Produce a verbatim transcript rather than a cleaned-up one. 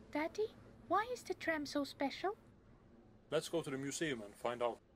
Daddy, why is the tram so special? Let's go to the museum and find out.